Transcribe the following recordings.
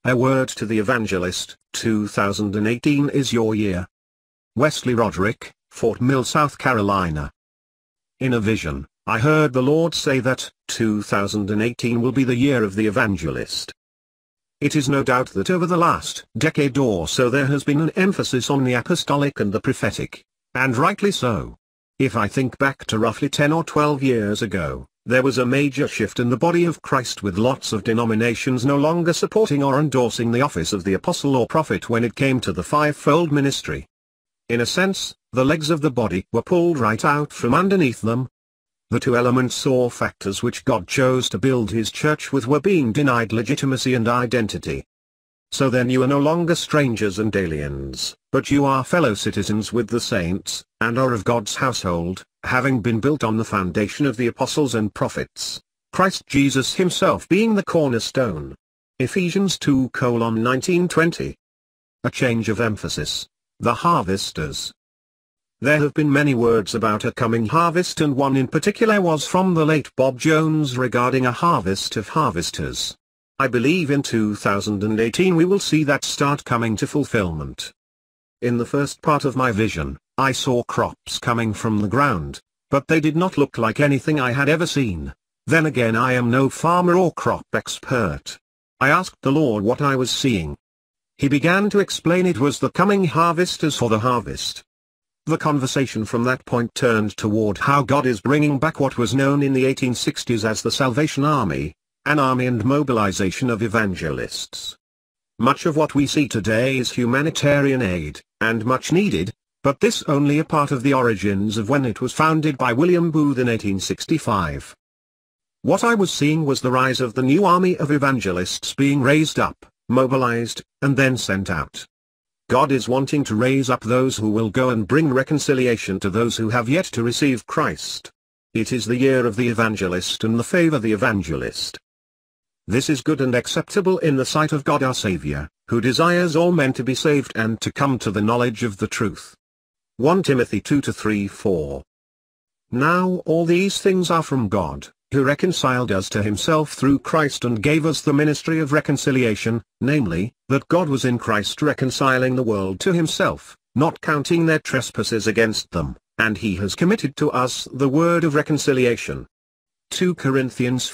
A word to the evangelist, 2018 is your year. Westley Roderick, Fort Mill, South Carolina. In a vision, I heard the Lord say that 2018 will be the year of the evangelist. It is no doubt that over the last decade or so there has been an emphasis on the apostolic and the prophetic, and rightly so. If I think back to roughly 10 or 12 years ago, there was a major shift in the body of Christ, with lots of denominations no longer supporting or endorsing the office of the apostle or prophet when it came to the fivefold ministry. In a sense, the legs of the body were pulled right out from underneath them. The two elements or factors which God chose to build his church with were being denied legitimacy and identity. So then you are no longer strangers and aliens, but you are fellow citizens with the saints, and are of God's household, having been built on the foundation of the apostles and prophets, Christ Jesus himself being the cornerstone. Ephesians 2:19-20. A change of emphasis. The harvesters. There have been many words about a coming harvest, and one in particular was from the late Bob Jones regarding a harvest of harvesters. I believe in 2018 we will see that start coming to fulfillment. In the first part of my vision, I saw crops coming from the ground, but they did not look like anything I had ever seen. Then again, I am no farmer or crop expert. I asked the Lord what I was seeing. He began to explain it was the coming harvesters for the harvest. The conversation from that point turned toward how God is bringing back what was known in the 1860s as the Salvation Army, an army and mobilization of evangelists. Much of what we see today is humanitarian aid, and much needed, but this only a part of the origins of when it was founded by William Booth in 1865. What I was seeing was the rise of the new army of evangelists being raised up, mobilized, and then sent out. God is wanting to raise up those who will go and bring reconciliation to those who have yet to receive Christ. It is the year of the evangelist and the favor the evangelist. This is good and acceptable in the sight of God our Savior, who desires all men to be saved and to come to the knowledge of the truth. 1 Timothy 2-3-4. Now all these things are from God, who reconciled us to himself through Christ and gave us the ministry of reconciliation, namely, that God was in Christ reconciling the world to himself, not counting their trespasses against them, and he has committed to us the word of reconciliation. 2 Corinthians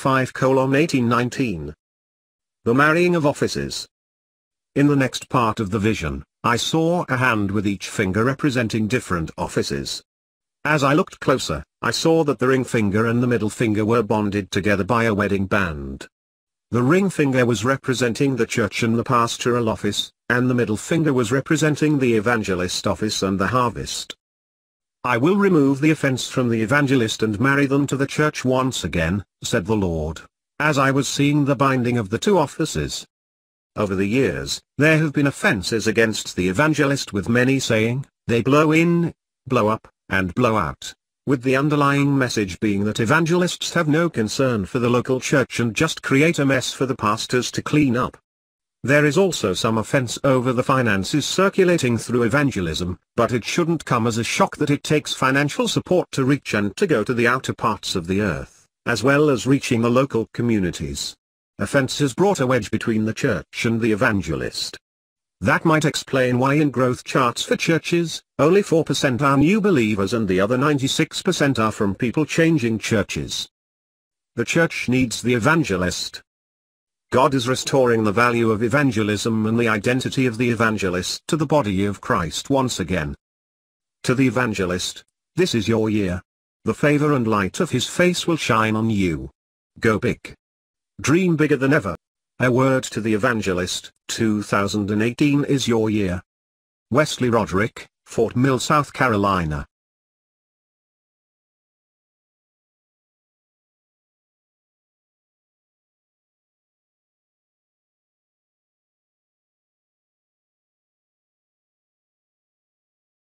5:18-19. The marrying of offices. In the next part of the vision, I saw a hand with each finger representing different offices. As I looked closer, I saw that the ring finger and the middle finger were bonded together by a wedding band. The ring finger was representing the church and the pastoral office, and the middle finger was representing the evangelist office and the harvest. I will remove the offense from the evangelist and marry them to the church once again, said the Lord, as I was seeing the binding of the two offices. Over the years, there have been offenses against the evangelist, with many saying, they blow in, blow up, and blow out, with the underlying message being that evangelists have no concern for the local church and just create a mess for the pastors to clean up. There is also some offense over the finances circulating through evangelism, but it shouldn't come as a shock that it takes financial support to reach and to go to the outer parts of the earth, as well as reaching the local communities. Offense has brought a wedge between the church and the evangelist. That might explain why in growth charts for churches, only 4% are new believers and the other 96% are from people changing churches. The church needs the evangelist. God is restoring the value of evangelism and the identity of the evangelist to the body of Christ once again. To the evangelist, this is your year. The favor and light of his face will shine on you. Go big. Dream bigger than ever. A word to the evangelist, 2018 is your year. Westley Roderick, Fort Mill, South Carolina.